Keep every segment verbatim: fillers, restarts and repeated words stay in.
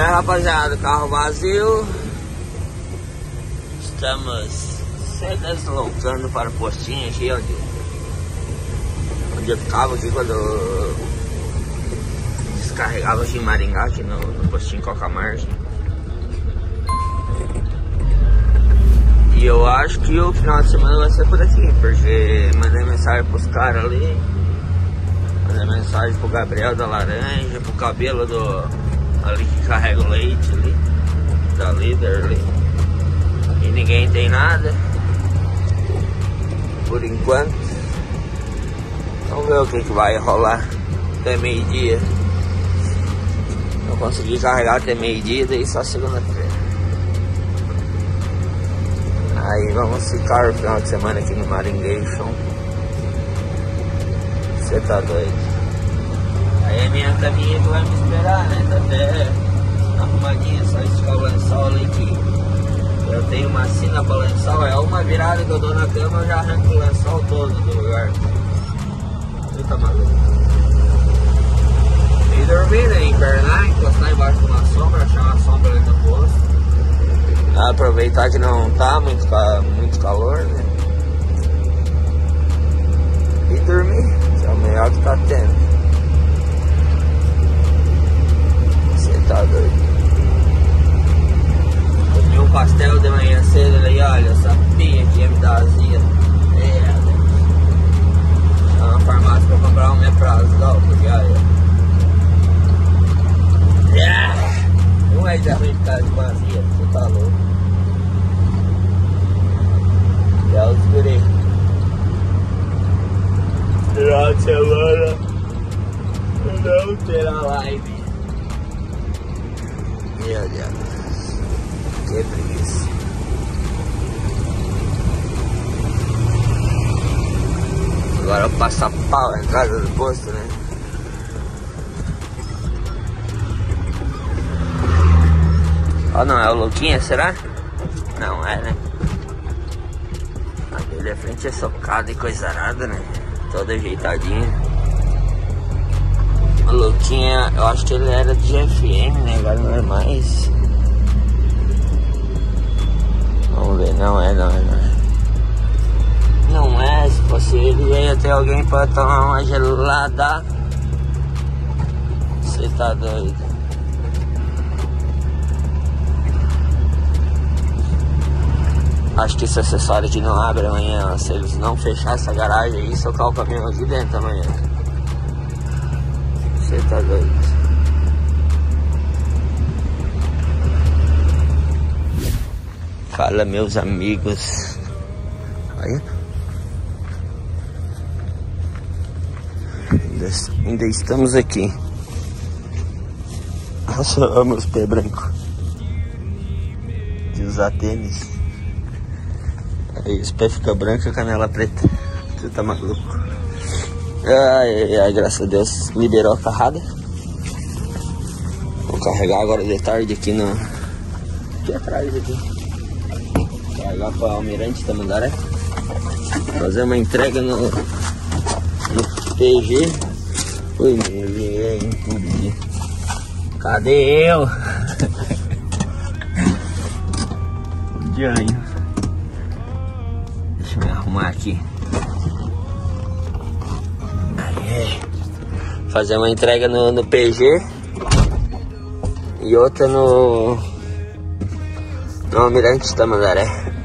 Aí, rapaziada, carro vazio. Estamos se deslocando para o postinho aqui, onde, onde eu ficava aqui quando eu descarregava aqui em Maringá, aqui no, no postinho Coca-Margem. E eu acho que o final de semana vai ser por aqui, porque mandei mensagem pros caras ali, mandei mensagem pro Gabriel da Laranja, pro Cabelo do ali que carrega o leite ali, da líder ali, e ninguém tem nada por enquanto. Vamos ver o que, que vai rolar até meio-dia. Eu consegui carregar até meio-dia, daí só segunda-feira. Aí vamos ficar o final de semana aqui no Maringation. Você tá doido? Aí a minha caminha vai me esperar, né? Tá até arrumadinha, só esticar o lençol ali que eu tenho uma sina pra lençol. É uma virada que eu dou na cama, eu já arranco o lençol todo do lugar. Você tá maluco? E dormir, né? Invernar, encostar embaixo de uma sombra, achar uma sombra ali no posto. Aproveitar que não tá muito, muito calor, né? E dormir, que é o melhor que tá tendo. Você tá doido? Comi um pastel de manhã cedo ali, olha, eu sabia que ia me dar azia. É, é uma farmácia pra comprar um meprazol, porque olha. Não vai dar ruim ficar de vazia, você tá louco. Já os guri. Final de semana não terá live. Meu Deus, que preguiça. Agora eu passo a pau na casa do posto, né? Oh, não, é o Luquinha, será? Não é, né? Aquele à frente é socado e coisa arada, né? Todo ajeitadinho. O Luquinha, eu acho que ele era de F M, né? Agora não é mais. Vamos ver, não é, não é, não é. Não é, se fosse ele, ia ter alguém pra tomar uma gelada. Você tá doido? Acho que esse acessório aqui não abre amanhã. Se eles não fechar essa garagem aí, socar o caminhão aqui dentro amanhã. Você tá doido? Fala, meus amigos. Olha. Ainda, ainda estamos aqui. Nossa, eu amo os pés brancos de usar tênis. Aí os pés ficam brancos e a canela preta. Você tá maluco? Ai, ai, graças a Deus liberou a carrada. Vou carregar agora de tarde aqui no... aqui atrás aqui. Carregar para Almirante Tamandaré. Fazer uma entrega no... no P G. Ui, me cadê eu? Dianho. Deixa eu me arrumar aqui. Aí. Fazer uma entrega no, no P G e outra no no Almirante Tamandaré.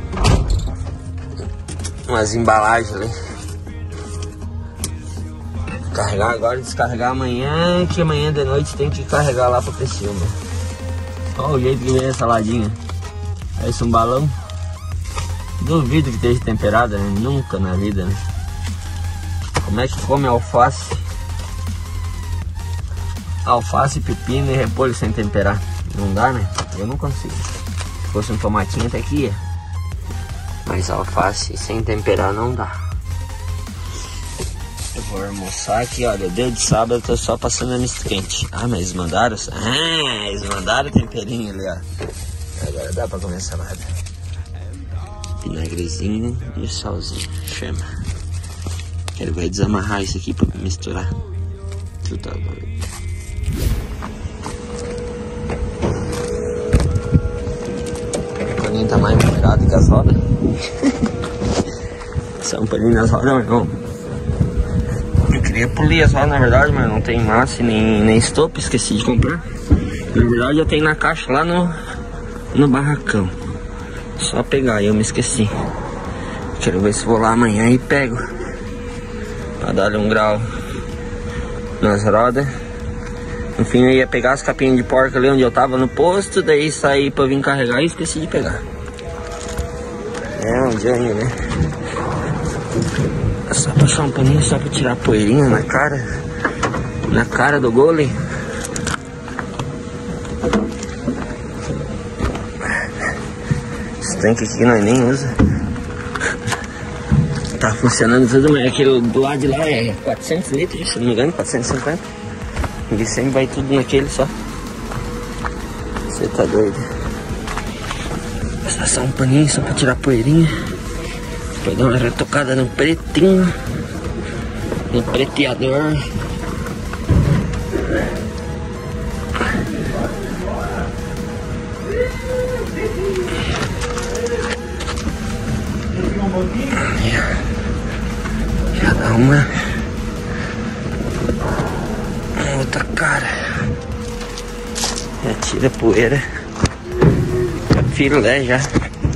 Umas embalagens ali. Carregar agora e descarregar amanhã, que amanhã de noite tem que carregar lá pra Criciúma. Olha o jeito que vem essa ladinha. Parece um balão. Duvido que esteja temperada, né? Nunca na vida, né? Como é que come alface? Alface, pepino e repolho sem temperar? Não dá, né? Eu não consigo. Se fosse um tomatinho até que ia. Mas alface sem temperar não dá. Eu vou almoçar aqui, olha. Deu de sábado, eu tô só passando a misto quente. Ah, mas eles mandaram... Ah, eles mandaram temperinho ali, ó. Agora dá pra comer salada. Vinagrezinho e salzinho. Chama. Ele vai desamarrar isso aqui pra misturar. Tudo tá bom. paninho tá mais molhado que as rodas. São um paninho nas rodas, mas não. Eu queria polir as rodas, na verdade, mas não tem massa nem, nem estopa, esqueci de comprar. Na verdade eu tenho na caixa lá no, no barracão. Só pegar, eu me esqueci. Quero ver se vou lá amanhã e pego pra dar um grau nas rodas. No fim eu ia pegar as capinhas de porca ali onde eu tava no posto, daí saí pra vir carregar e esqueci de pegar. É um Johnny, né? É só passar um paninho só pra tirar a poeirinha na cara. Na cara do gole. Esse tanque aqui nós nem usa. Tá funcionando tudo, mas aquele do lado de lá é quatrocentos litros, se não me engano, quatrocentos e cinquenta. Ele sempre vai tudo naquele só. Você tá doido? Vou passar um paninho só pra tirar a poeirinha. Depois dar uma retocada no pretinho. No preteador. Já dá uma outra cara. Já tira a poeira. Já filé já.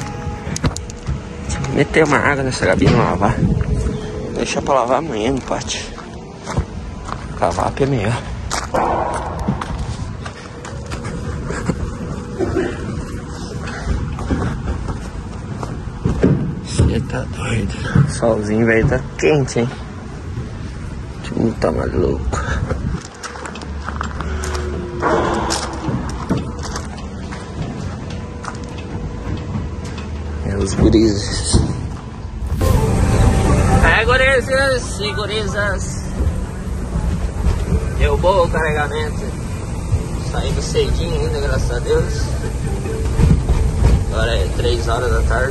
Meter uma água nessa gabina e lavar. Deixa pra lavar amanhã no pátio. Cavap é melhor. Você tá doido. O solzinho vai tá quente, hein? Tu tá maluco. É os gurizes. É, gurizes e gurizas. Deu bom o carregamento. Saímos cedinho ainda, graças a Deus. Agora é três horas da tarde.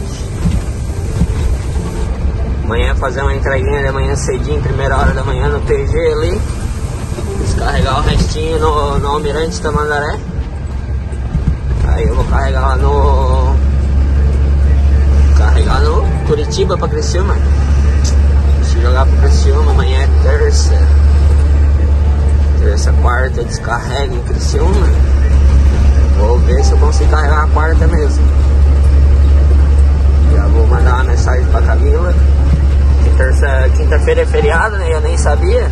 Amanhã fazer uma entreguinha de manhã cedinho, primeira hora da manhã no P G ali. Descarregar o restinho no, no Almirante Tamandaré. Aí eu vou carregar lá no... Carregar no Curitiba pra Criciúma. Deixa eu jogar pra Criciúma, amanhã é terça. Terça, quarta eu descarrego em Criciúma. Vou ver se eu consigo carregar a quarta mesmo. Já vou mandar uma mensagem pra Camila. Terça, quinta-feira é feriado, né? Eu nem sabia.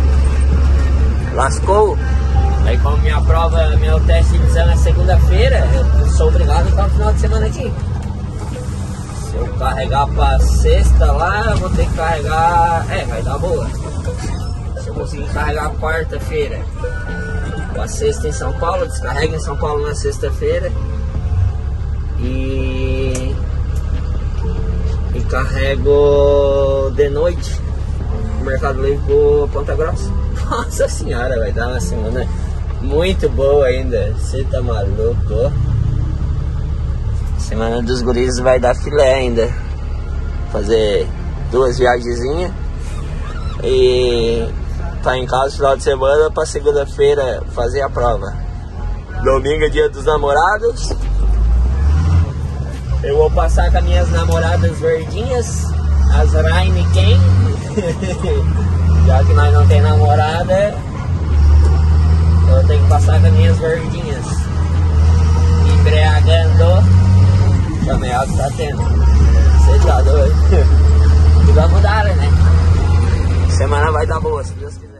Lascou. Aí como minha prova, meu teste de exame é segunda-feira, eu sou obrigado a ficar no final de semana aqui. Se eu carregar pra sexta lá, eu vou ter que carregar... É, vai dar boa. Se eu conseguir carregar quarta-feira pra sexta em São Paulo, descarrego em São Paulo na sexta-feira. E... E carrego de noite no Mercado Livre pro Ponta Grossa. Nossa senhora, vai dar uma semana muito boa ainda. Você tá maluco? Semana dos guris vai dar filé ainda. Fazer duas viagenzinhas e tá em casa no final de semana pra segunda-feira fazer a prova. Domingo é dia dos namorados. Eu vou passar com as minhas namoradas verdinhas, as Raine Ken. Já que nós não tem namorada, eu tenho que passar com as minhas verdinhas. Embriagando. Também é o que tá tendo. Você tá doido? Tudo vai mudar, né? Semana vai dar boa, se Deus quiser.